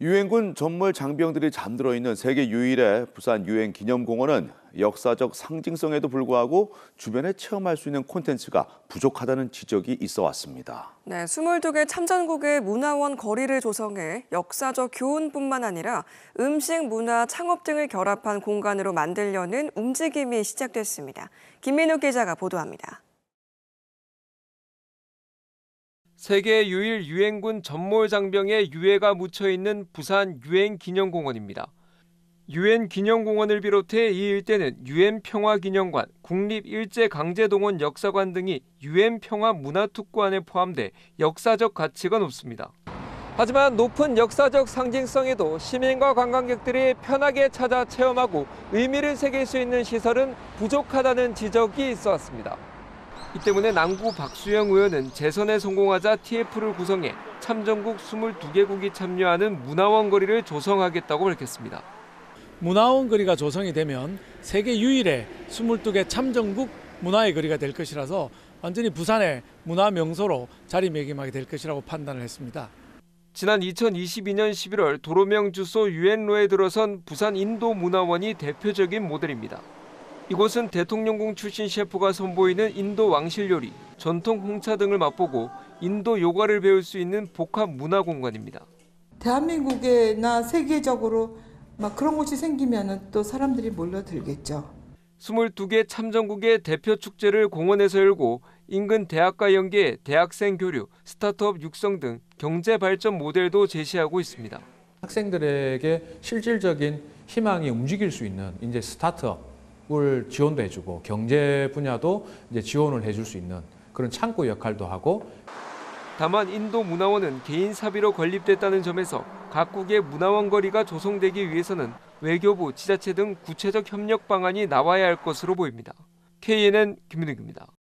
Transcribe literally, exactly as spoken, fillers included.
유엔군 전몰 장병들이 잠들어 있는 세계 유일의 부산 유엔기념공원은 역사적 상징성에도 불구하고 주변에 체험할 수 있는 콘텐츠가 부족하다는 지적이 있어 왔습니다. 네, 스물두 개 참전국의 문화원 거리를 조성해 역사적 교훈뿐만 아니라 음식, 문화, 창업 등을 결합한 공간으로 만들려는 움직임이 시작됐습니다. 김민욱 기자가 보도합니다. 세계 유일 유엔군 전몰 장병의 유해가 묻혀있는 부산 유엔기념공원입니다. 유엔기념공원을 비롯해 이 일대는 유엔평화기념관, 국립일제강제동원 역사관 등이 유엔평화문화특구안에 포함돼 역사적 가치가 높습니다. 하지만 높은 역사적 상징성에도 시민과 관광객들이 편하게 찾아 체험하고 의미를 새길 수 있는 시설은 부족하다는 지적이 있어 왔습니다. 이 때문에 남구 박수영 의원은 재선에 성공하자 티에프를 구성해 참전국 스물두 개국이 참여하는 문화원 거리를 조성하겠다고 밝혔습니다. 문화원 거리가 조성이 되면 세계 유일의 스물두 개 참전국 문화의 거리가 될 것이라서 완전히 부산의 문화 명소로 자리매김하게 될 것이라고 판단을 했습니다. 지난 이천이십이 년 십일월 도로명 주소 유엔로에 들어선 부산 인도문화원이 대표적인 모델입니다. 이곳은 대통령궁 출신 셰프가 선보이는 인도 왕실 요리, 전통 홍차 등을 맛보고 인도 요가를 배울 수 있는 복합 문화 공간입니다. 대한민국에나 세계적으로 막 그런 곳이 생기면 또 사람들이 몰려들겠죠. 스물두 개 참전국의 대표 축제를 공원에서 열고 인근 대학과 연계 대학생 교류, 스타트업 육성 등 경제 발전 모델도 제시하고 있습니다. 학생들에게 실질적인 희망이 움직일 수 있는 이제 스타트업을 지원도 해주고 경제 분야도 이제 지원을 해줄 수 있는 그런 창구 역할도 하고. 다만 인도 문화원은 개인 사비로 건립됐다는 점에서 각국의 문화원 거리가 조성되기 위해서는 외교부, 지자체 등 구체적 협력 방안이 나와야 할 것으로 보입니다. 케이엔엔 김민욱입니다.